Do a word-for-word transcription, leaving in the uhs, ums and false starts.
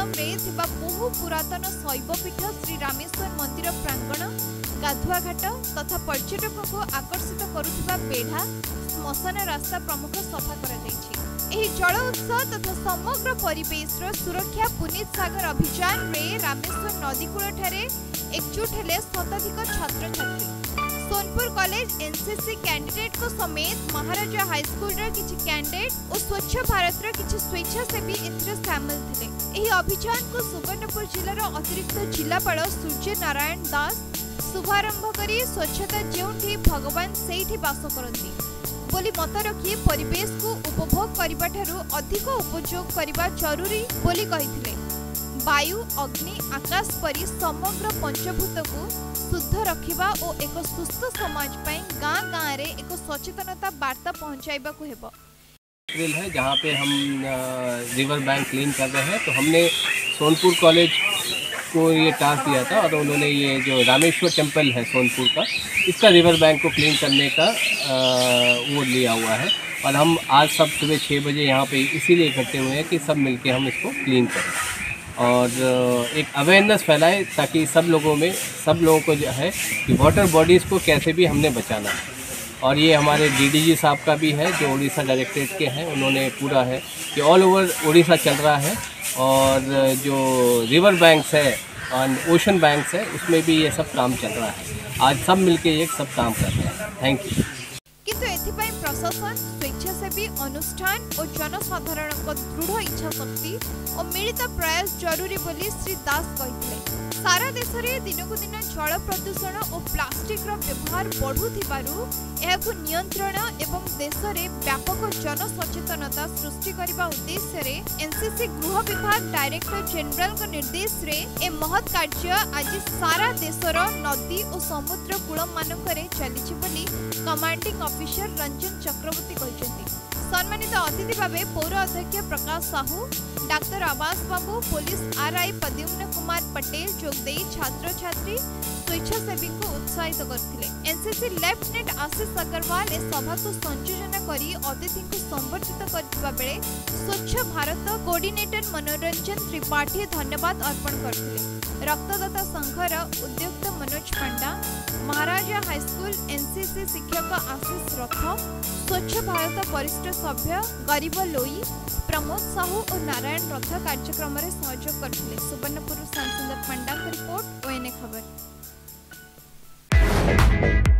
आश्रम रे थिबा बहु पुरातन शैवपीठ श्री रामेश्वर मंदिर प्रांगण गाधुआ घाट तथा पर्यटकों को आकर्षित करुथिबा बेढ़ा श्मशान रास्ता प्रमुख सफा करा जायछि। एही जल उत्सव तथा समग्र परिवेश सुरक्षा पुनीत सागर अभियान रे रामेश्वर नदीकूल ठारे एकजुट हेले शताधिक छात्र छात्री। सोनपुर कॉलेज एनसीसी कैंडिडेट को समेत महाराजा हाईस्कूल किछि कैंडिडेट और स्वच्छ भारत किछि स्वेच्छासेवी एथिरे शामिल थिले। एही अभियान को सुवर्णपुर जिलार अतिरिक्त जिलापाल सूर्य नारायण दास शुभारंभ करी स्वच्छता जेउठी भगवान सेठी वास करती बोली मत रखी परिवेश को उपभोग करबा ठारू अधिक उपयोग करबा जरूरी बोली कहिथिले। वायु अग्नि आकाश परी समग्र पंचभूत को शुद्ध रखिबा और एक सुस्थ समाज पई गाँ गाँ रे एक सचेतनता वार्ता पहुंचाइबा को हेबो। है जहाँ पे हम रिवर बैंक क्लीन कर रहे हैं, तो हमने सोनपुर कॉलेज को ये टास्क दिया था और उन्होंने ये जो रामेश्वर टेम्पल है सोनपुर का, इसका रिवर बैंक को क्लीन करने का वो लिया हुआ है। और हम आज सब सुबह छः बजे यहाँ पे इसीलिए इकट्ठे हुए हैं कि सब मिलके हम इसको क्लीन करें और एक अवेयरनेस फैलाए ताकि सब लोगों में सब लोगों को जो है कि वाटर बॉडीज़ को कैसे भी हमने बचाना है। और ये हमारे डीडीजी साहब का भी है जो उड़ीसा डायरेक्टरेट के हैं, उन्होंने पूरा है कि ऑल ओवर उड़ीसा चल रहा है और जो रिवर बैंक्स है और ओशन बैंक्स है उसमें भी ये सब काम चल रहा है। आज सब मिलके ये सब काम कर रहे हैं। Thank you. किंतु एथिपाई प्रशासन स्वेच्छासेवी अनुष्ठान और जनसाधारण दृढ़ इच्छा शक्ति और मिलित प्रयास जरूरी बोली श्री दास कहिथिले। सारा देश में दिन को दिन जल प्रदूषण और प्लास्टिक व्यवहार बढ़ुथिबारु एहाकु नियंत्रण एवं देश में व्यापक जनसचेतनता सृष्टि करने उद्देश्य रे एनसीसी गृह विभाग डायरेक्टर जनरल का निर्देश रे ए महत् कार्य आज सारा देशर नदी और समुद्र कूल मानकरे चलिछि बोली कमांडिंग ऑफिसर रंजन चक्रवर्ती कहते। सम्मानित अतिथि भाव पौर अध्यक्ष प्रकाश साहू, डाक्टर आवास बाबू, पुलिस आरआई प्रद्युम्न कुमार पटेल जोगदे छात्र छात्री स्वेच्छासेवी को उत्साहित करथिले। एनसीसी लेफ्टिनेंट आशीष अग्रवाल ए सभा को संयोजन करी अतिथि को संबर्धित करथिबा बेले स्वच्छ भारत कोऑर्डिनेटर मनोरंजन त्रिपाठी धन्यवाद अर्पण करथिले। रक्तदाता संघर उद्योक्त मनोज पंडा, महाराजा हाईस्कूल एनसीसी शिक्षक आशीष रथ, स्वच्छ भारत वरिष्ठ सभ्य गरीब लोई, प्रमोद साहू और नारायण रथ कार्यक्रम में सहयोग करथिले। सुवर्णपुर श्याम सुंदर पंडा की रिपोर्ट, ओएनए खबर।